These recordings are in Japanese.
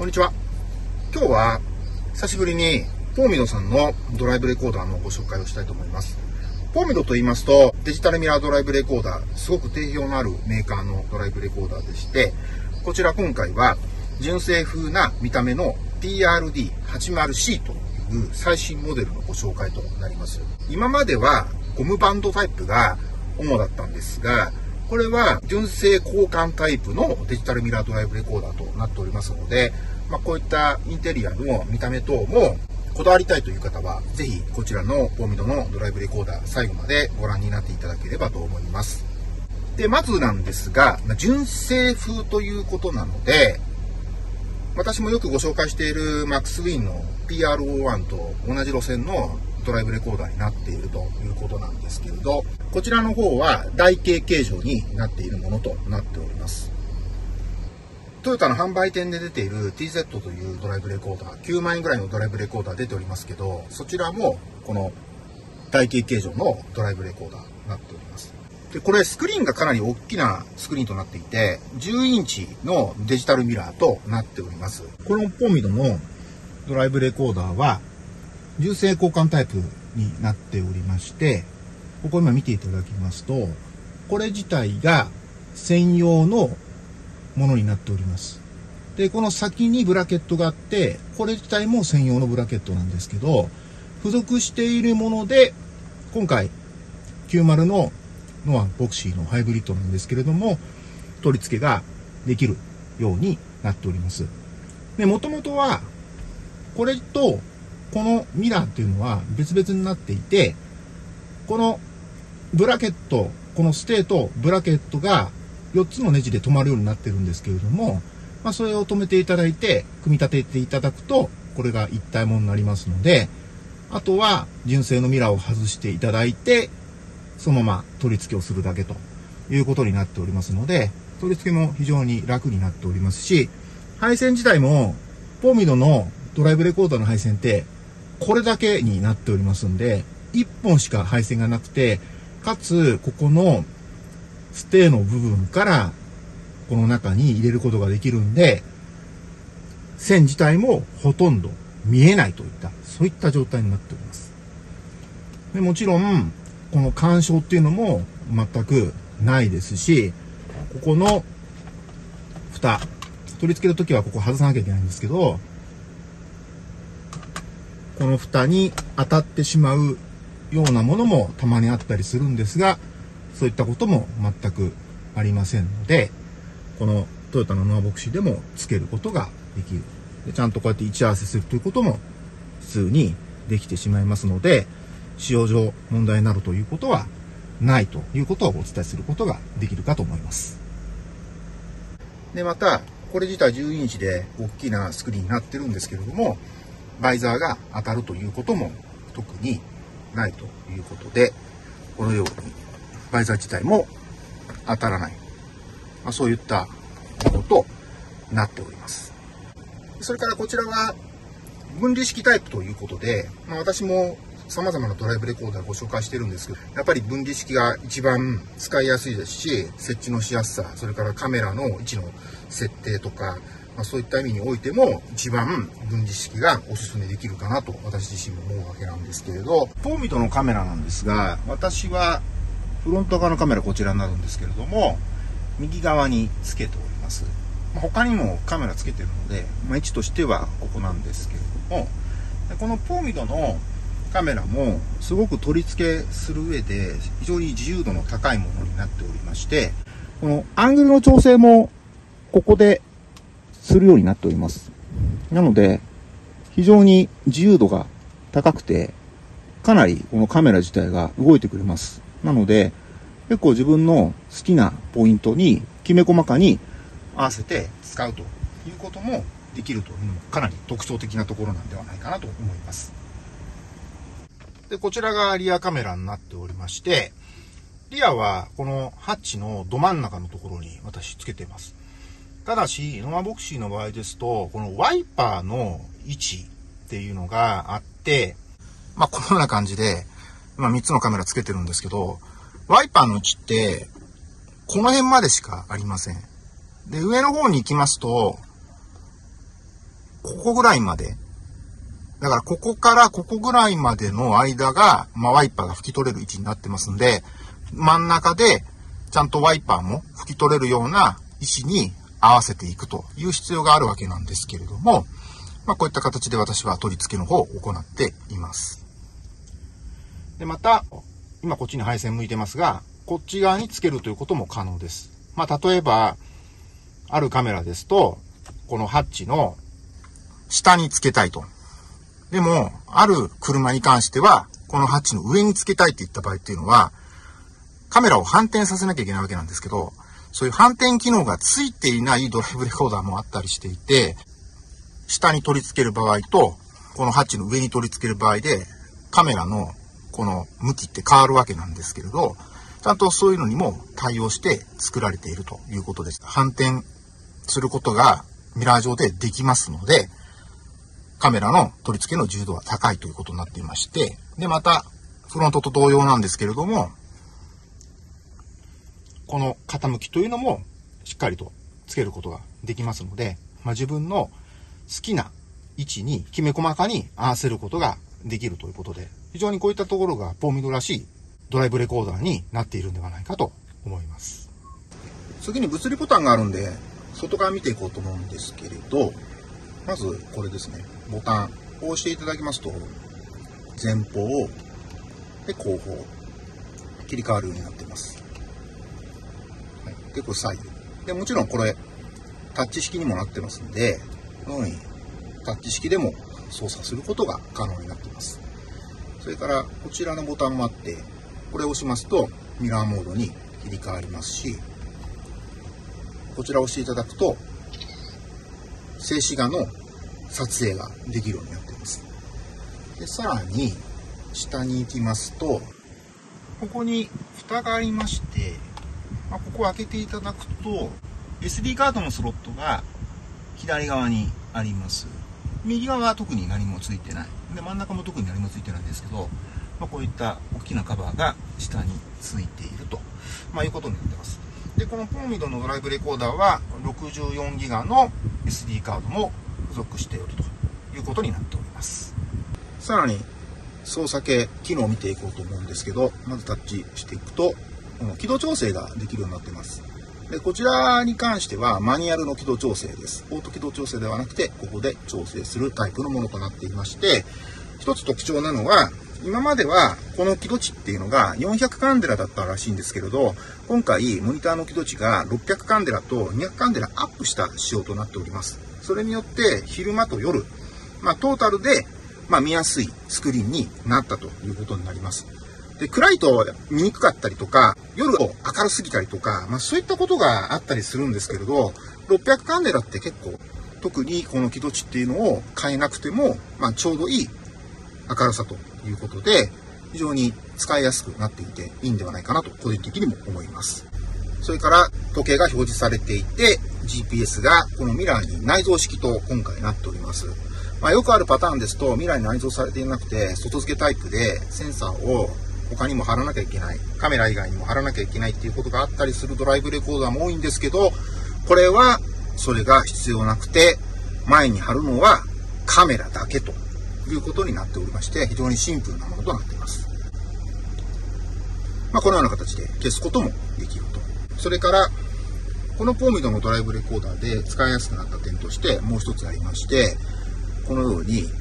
こんにちは。今日は久しぶりにポーミドさんのドライブレコーダーのご紹介をしたいと思います。ポーミドと言いますとデジタルミラードライブレコーダー、すごく定評のあるメーカーのドライブレコーダーでして、こちら今回は純正風な見た目の PRD80C という最新モデルのご紹介となります。今まではゴムバンドタイプが主だったんですが、これは純正交換タイプのデジタルミラードライブレコーダーとなっておりますので、こういったインテリアの見た目等もこだわりたいという方は、ぜひこちらのポーミドのドライブレコーダー最後までご覧になっていただければと思います。で、まずなんですが、純正風ということなので、私もよくご紹介しているマックスウィンの PRO1 と同じ路線のドライブレコーダーになっているということなんですけれど、こちらの方は台形形状になっているものとなっております。トヨタの販売店で出ている TZ というドライブレコーダー、9万円ぐらいのドライブレコーダー出ておりますけど、そちらもこの台形形状のドライブレコーダーになっております。で、これスクリーンがかなり大きなスクリーンとなっていて、10インチのデジタルミラーとなっております。このポーミドのドライブレコーダーは純正交換タイプになっておりまして、ここ今見ていただきますと、これ自体が専用のものになっております。で、この先にブラケットがあって、これ自体も専用のブラケットなんですけど、付属しているもので、今回90のノアボクシーのハイブリッドなんですけれども、取り付けができるようになっております。で、もともとはこれとこのミラーっていうのは別々になっていて、このブラケット、このステーとブラケットが4つのネジで止まるようになってるんですけれども、それを止めていただいて組み立てていただくと、これが一体ものになりますので、あとは純正のミラーを外していただいて、そのまま取り付けをするだけということになっておりますので、取り付けも非常に楽になっておりますし、配線自体もポーミドのドライブレコーダーの配線ってこれだけになっておりますんで、1本しか配線がなくて、かつここのステーの部分からこの中に入れることができるんで、線自体もほとんど見えないといった、そういった状態になっております。で、もちろんこの干渉っていうのも全くないですし、ここの蓋、取り付けるときはここ外さなきゃいけないんですけど、この蓋に当たってしまうようなものもたまにあったりするんですが、そういったことも全くありませんので、このトヨタのノアボクシーでも付けることができる。で、ちゃんとこうやって位置合わせするということも普通にできてしまいますので、使用上問題になるということはないということをお伝えすることができるかと思います。で、またこれ自体10インチで大きなスクリーンになってるんですけれども、バイザーが当たるということも特にないということで、このようにバイザー自体も当たらない、そういったものとなっております。それからこちらは分離式タイプということで、私も様々なドライブレコーダーをご紹介してるんですけど、やっぱり分離式が一番使いやすいですし、設置のしやすさ、それからカメラの位置の設定とか、そういった意味においても一番分離式がおすすめできるかなと私自身も思うわけなんですけれど、ポーミドのカメラなんですが、私はフロント側のカメラこちらになるんですけれども、右側につけております。他にもカメラつけてるので、位置としてはここなんですけれども、このポーミドのカメラもすごく取り付けする上で非常に自由度の高いものになっておりまして、このアングルの調整もここでするようになっております。なので非常に自由度が高くて、かなりこのカメラ自体が動いてくれます。なので結構自分の好きなポイントにきめ細かに合わせて使うということもできるというのもかなり特徴的なところなんではないかなと思います。で、こちらがリアカメラになっておりまして、リアはこのハッチのど真ん中のところに私つけています。ただしノアボクシーの場合ですと、このワイパーの位置っていうのがあって、このような感じで3つのカメラつけてるんですけど、ワイパーの位置ってこの辺までしかありません。で、上の方に行きますとここぐらいまで、だからここからここぐらいまでの間が、ワイパーが拭き取れる位置になってますんで、真ん中でちゃんとワイパーも拭き取れるような位置に合わせていくという必要があるわけなんですけれども、こういった形で私は取り付けの方を行っています。で、また、今こっちに配線向いてますが、こっち側につけるということも可能です。例えば、あるカメラですと、このハッチの下につけたいと。でも、ある車に関しては、このハッチの上につけたいっていった場合っていうのは、カメラを反転させなきゃいけないわけなんですけど、そういう反転機能がついていないドライブレコーダーもあったりしていて、下に取り付ける場合と、このハッチの上に取り付ける場合で、カメラのこの向きって変わるわけなんですけれど、ちゃんとそういうのにも対応して作られているということです。反転することがミラー上でできますので、カメラの取り付けの自由度は高いということになっていまして、で、また、フロントと同様なんですけれども、この傾きというのもしっかりとつけることができますので、自分の好きな位置にきめ細かに合わせることができるということで、非常にこういったところがポーミドらしいドライブレコーダーになっているんではないかと思います。次に物理ボタンがあるんで、外側見ていこうと思うんですけれど、まずこれですね。ボタンを押していただきますと、前方で後方切り替わるようになっています。はい、で、これ左右。で、もちろんこれタッチ式にもなってますんで、このようにタッチ式でも操作することが可能になっています。それからこちらのボタンもあって、これを押しますとミラーモードに切り替わりますし、こちらを押していただくと静止画の撮影ができるようになっています。で、さらに下に行きますと、ここに蓋がありまして、ここを開けていただくと SD カードのスロットが左側にあります。右側は特に何もついてない。で、真ん中も特に何もついてないんですけど、こういった大きなカバーが下についていると、いうことになってます。で、このポーミドのドライブレコーダーは64ギガの SD カードも付属しておるということになっております。さらに操作系機能を見ていこうと思うんですけど、まずタッチしていくと、軌道調整ができるようになっています。で、こちらに関してはマニュアルの軌道調整です。オート軌道調整ではなくて、ここで調整するタイプのものとなっていまして、一つ特徴なのは、今まではこの輝度値っていうのが400カンデラだったらしいんですけれど、今回モニターの輝度値が600カンデラと200カンデラアップした仕様となっております。それによって昼間と夜、トータルで見やすいスクリーンになったということになります。で、暗いと見にくかったりとか、夜明るすぎたりとか、そういったことがあったりするんですけれど、600カンデラって結構、特にこの輝度値っていうのを変えなくても、ちょうどいい明るさということで、非常に使いやすくなっていていいんではないかなと個人的にも思います。それから時計が表示されていて、GPS がこのミラーに内蔵式と今回なっております。よくあるパターンですと、ミラーに内蔵されていなくて、外付けタイプでセンサーを他にも貼らなきゃいけない、カメラ以外にも貼らなきゃいけないっていうことがあったりするドライブレコーダーも多いんですけど、これはそれが必要なくて、前に貼るのはカメラだけということになっておりまして、非常にシンプルなものとなっています。このような形で消すこともできると。それからこのポーミドのドライブレコーダーで使いやすくなった点としてもう一つありまして、このように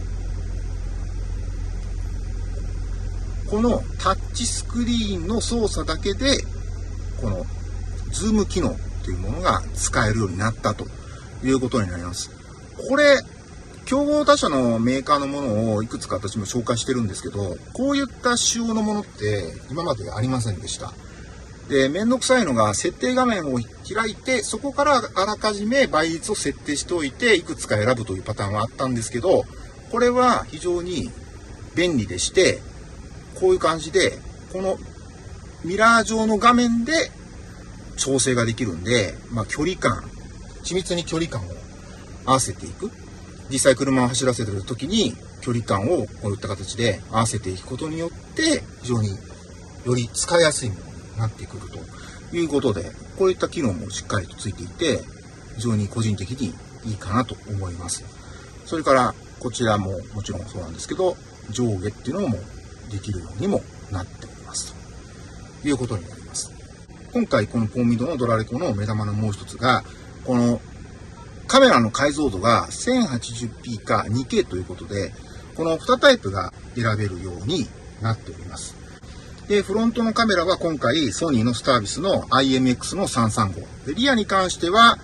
このタッチスクリーンの操作だけでこのズーム機能というものが使えるようになったということになります。これ競合他社のメーカーのものをいくつか私も紹介してるんですけど、こういった仕様のものって今までありませんでした。で、めんどくさいのが設定画面を開いて、そこからあらかじめ倍率を設定しておいていくつか選ぶというパターンはあったんですけど、これは非常に便利でして、こういう感じでこのミラー上の画面で調整ができるんで、距離感、緻密に距離感を合わせていく。実際車を走らせている時に距離感をこういった形で合わせていくことによって非常により使いやすいものになってくるということで、こういった機能もしっかりとついていて非常に個人的にいいかなと思います。 それからこちらももちろんそうなんですけど、上下っていうのもできるようにもなっておりますということになります。今回このポーミドのドラレコの目玉のもう一つが、このカメラの解像度が 1080p か 2K ということで、この2タイプが選べるようになっております。で、フロントのカメラは今回ソニーのスタービスの IMX の335。で、リアに関しては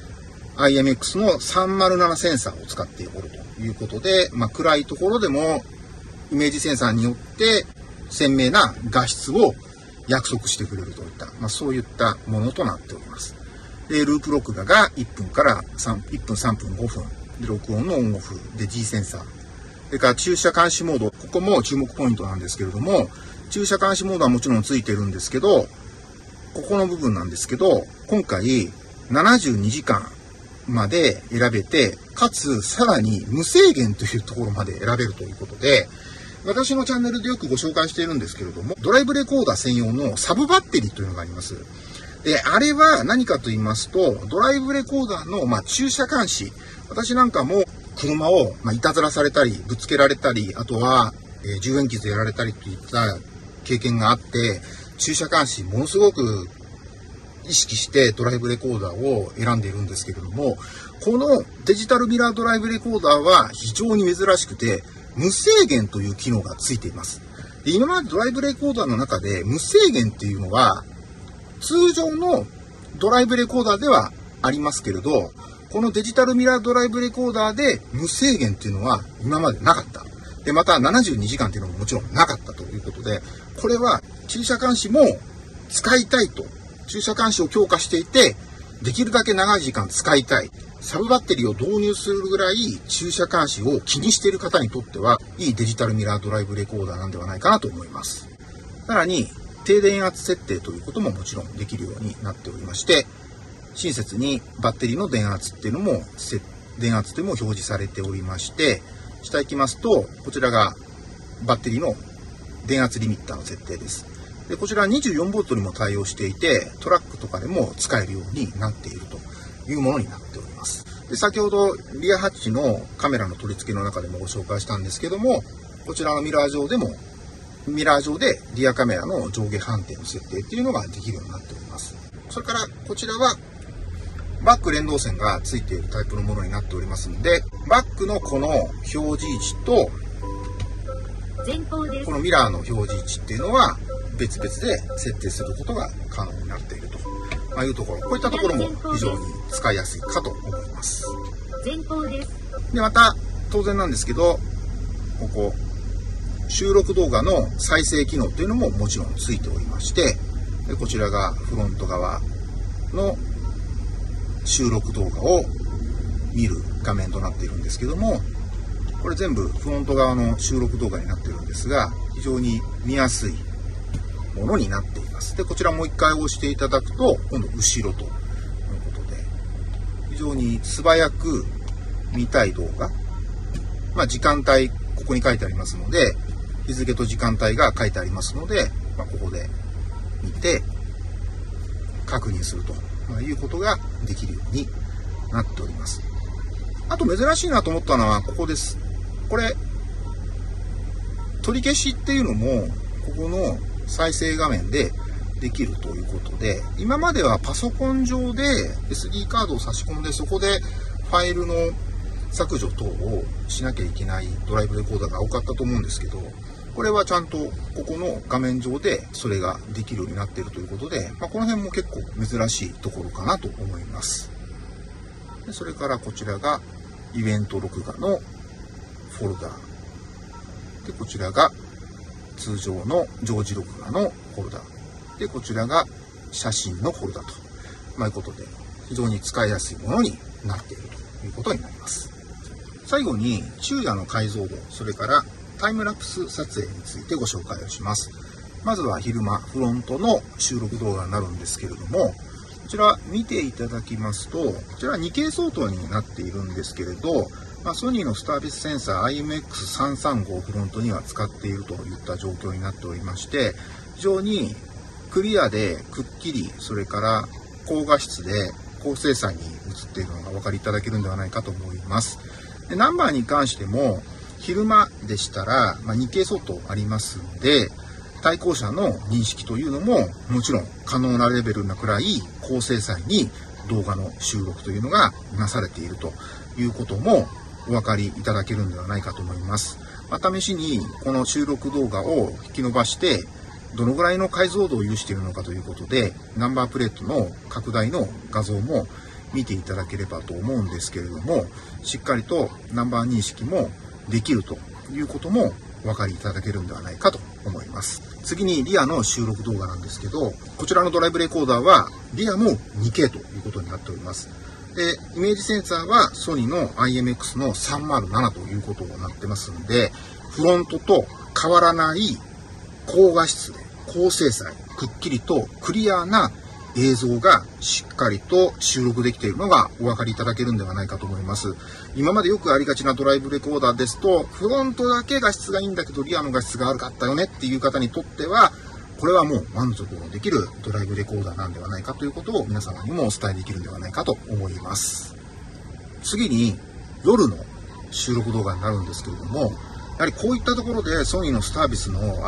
IMX の307センサーを使っておるということで、暗いところでもイメージセンサーによって鮮明な画質を約束してくれるといった、そういったものとなっております。で、ループ録画が1分から1分、3分、5分。で、録音のオンオフ。で、G センサー。それから駐車監視モード。ここも注目ポイントなんですけれども、駐車監視モードはもちろんついてるんですけど、ここの部分なんですけど、今回72時間まで選べて、かつさらに無制限というところまで選べるということで、私のチャンネルでよくご紹介しているんですけれども、ドライブレコーダー専用のサブバッテリーというのがあります。で、あれは何かと言いますと、ドライブレコーダーの、駐車監視。私なんかも車を、いたずらされたり、ぶつけられたり、あとは、10円傷やられたりといった経験があって、駐車監視ものすごく意識してドライブレコーダーを選んでいるんですけれども、このデジタルミラードライブレコーダーは非常に珍しくて、無制限という機能がついています。で、今までドライブレコーダーの中で無制限っていうのは、通常のドライブレコーダーではありますけれど、このデジタルミラードライブレコーダーで無制限っていうのは今までなかった。で、また72時間っていうのももちろんなかったということで、これは駐車監視も使いたいと、駐車監視を強化していて、できるだけ長い時間使いたい。サブバッテリーを導入するぐらい駐車監視を気にしている方にとっては、いいデジタルミラードライブレコーダーなんではないかなと思います。さらに、低電圧設定ということももちろんできるようになっておりまして、親切にバッテリーの電圧っていうのも、電圧でも表示されておりまして、下行きますと、こちらがバッテリーの電圧リミッターの設定です。で、こちら 24V にも対応していて、トラックとかでも使えるようになっているというものになっております。で、先ほどリアハッチのカメラの取り付けの中でもご紹介したんですけども、こちらのミラー上でリアカメラの上下反転の設定っていうのができるようになっております。それからこちらはバック連動線がついているタイプのものになっておりますので、バックのこの表示位置とこのミラーの表示位置っていうのは別々で設定することが可能になっているというところ、こういったところも非常に使いやすいかと思います。で、また当然なんですけど、ここ収録動画の再生機能というのももちろんついておりまして、でこちらがフロント側の収録動画を見る画面となっているんですけども、これ全部フロント側の収録動画になっているんですが、非常に見やすいものになっています。で、こちらもう一回押していただくと、今度後ろということで、非常に素早く見たい動画、時間帯、ここに書いてありますので、日付と時間帯が書いてありますので、ここで見て確認するということができるようになっております。あと珍しいなと思ったのはここです。これ取り消しっていうのもここの再生画面でできるということで、今まではパソコン上で SD カードを差し込んで、そこでファイルの削除等をしなきゃいけないドライブレコーダーが多かったと思うんですけど、これはちゃんとここの画面上でそれができるようになっているということで、この辺も結構珍しいところかなと思います。でそれからこちらがイベント録画のフォルダで、こちらが通常の常時録画のフォルダで、こちらが写真のフォルダということで、非常に使いやすいものになっているということになります。最後に昼夜の解像度、それからタイムラプス撮影についてご紹介をします。まずは昼間フロントの収録動画になるんですけれども、こちら見ていただきますと、こちら 2K 相当になっているんですけれど、ソニーのスタービスセンサー IMX335 をフロントには使っているといった状況になっておりまして、非常にクリアでくっきり、それから高画質で高精細に映っているのがお分かりいただけるんではないかと思います。 でナンバーに関しても、昼間でしたら、2K 相当ありますので、対向車の認識というのももちろん可能なレベルなくらい高精細に動画の収録というのがなされているということもお分かりいただけるんではないかと思います。試しにこの収録動画を引き伸ばしてどのぐらいの解像度を有しているのかということで、ナンバープレートの拡大の画像も見ていただければと思うんですけれども、しっかりとナンバー認識もできるということもお分かりいただけるんではないかと思います。次にリアの収録動画なんですけど、こちらのドライブレコーダーはリアも 2K ということになっております。で、イメージセンサーはソニーの IMX の307ということになってますんで、フロントと変わらない高画質で高精細、くっきりとクリアな映像がしっかりと収録できているのがお分かりいただけるんではないかと思います。今までよくありがちなドライブレコーダーですと、フロントだけ画質がいいんだけどリアの画質が悪かったよねっていう方にとっては、これはもう満足のできるドライブレコーダーなんではないかということを皆様にもお伝えできるんではないかと思います。次に夜の収録動画になるんですけれども、やはりこういったところでソニーのスタービスの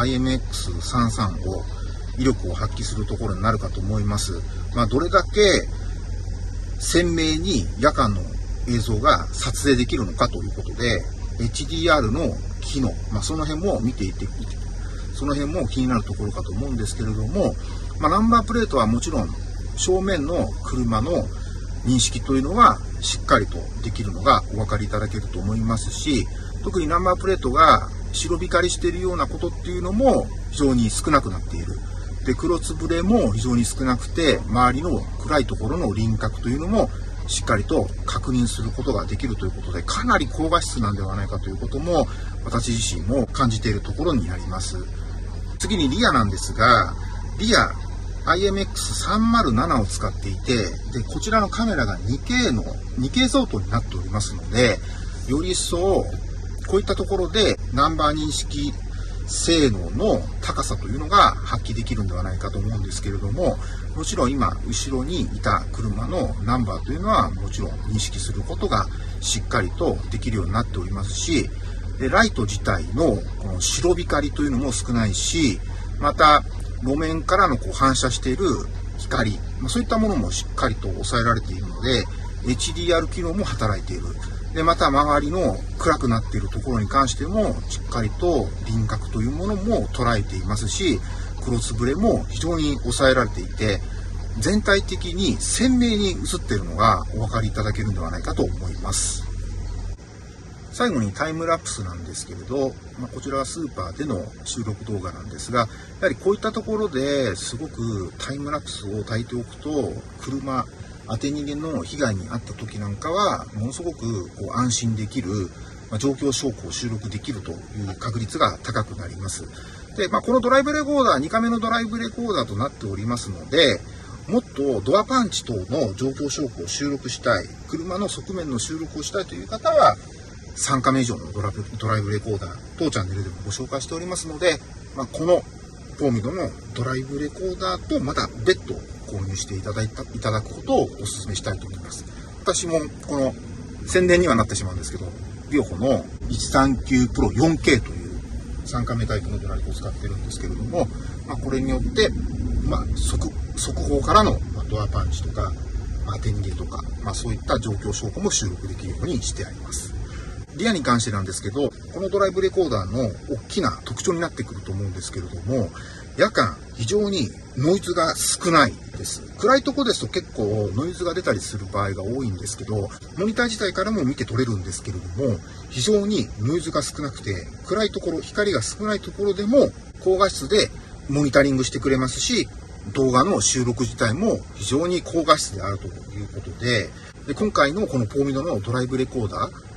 IMX335威力を発揮するところになるかと思います。どれだけ鮮明に夜間の映像が撮影できるのかということで、HDR の機能、その辺も見ていて、その辺も気になるところかと思うんですけれども、ナンバープレートはもちろん正面の車の認識というのはしっかりとできるのがお分かりいただけると思いますし、特にナンバープレートが白光りしているようなことっていうのも非常に少なくなっている。で、黒つぶれも非常に少なくて、周りの暗いところの輪郭というのもしっかりと確認することができるということで、かなり高画質なんではないかということも私自身も感じているところになります。次にリアなんですが、リア IMX307 を使っていて、でこちらのカメラが 2K 相当になっておりますので、より一層こういったところでナンバー認識性能の高さというのが発揮できるんではないかと思うんですけれども、もちろん今後ろにいた車のナンバーというのはもちろん認識することがしっかりとできるようになっておりますし、でライト自体のこの白光りというのも少ないし、また路面からの反射している光、そういったものもしっかりと抑えられているので HDR 機能も働いている。でまた周りの暗くなっているところに関してもしっかりと輪郭というものも捉えていますし、黒つぶれも非常に抑えられていて、全体的に鮮明に映っているのがお分かりいただけるんではないかと思います。最後にタイムラプスなんですけれど、こちらはスーパーでの収録動画なんですが、やはりこういったところですごくタイムラプスを焚いておくと、車当て逃げの被害に遭った時なんかはものすごく安心できる、状況証拠を収録できるという確率が高くなります。で、このドライブレコーダー2カメのドライブレコーダーとなっておりますので、もっとドアパンチ等の状況証拠を収録したい、車の側面の収録をしたいという方は3カメ以上のドライブレコーダー当チャンネルでもご紹介しておりますので、このフォーミドのドライブレコーダーとまた別途購入していただくことをお勧めしたいと思います。私もこの宣伝にはなってしまうんですけど、ビオホの139 Pro 4K という3カメタイプのドライブを使ってるんですけれども、これによって速報からのドアパンチとか当て逃げとか、そういった状況証拠も収録できるようにしてあります。リアに関してなんですけど、このドライブレコーダーの大きな特徴になってくると思うんですけれども、夜間非常にノイズが少ないです。暗いとこですと結構ノイズが出たりする場合が多いんですけど、モニター自体からも見て取れるんですけれども、非常にノイズが少なくて、暗いところ、光が少ないところでも高画質でモニタリングしてくれますし、動画の収録自体も非常に高画質であるということで、今回のこのポーミドのドライブレコーダー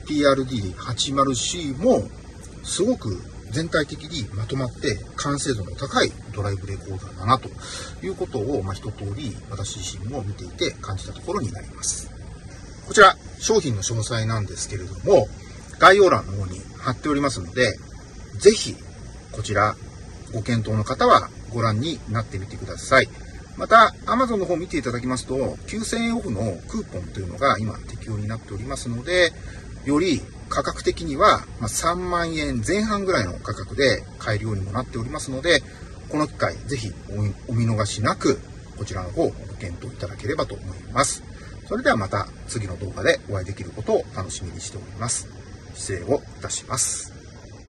PRD80C もすごく全体的にまとまって完成度の高いドライブレコーダーだなということを一通り私自身も見ていて感じたところになります。こちら商品の詳細なんですけれども、概要欄の方に貼っておりますので、ぜひこちらご検討の方はご覧になってみてください。また Amazon の方を見ていただきますと9000円オフのクーポンというのが今適用になっておりますので、 より価格的には3万円前半ぐらいの価格で買えるようにもなっておりますので、この機会ぜひお見逃しなくこちらの方をご検討いただければと思います。それではまた次の動画でお会いできることを楽しみにしております。失礼をいたします。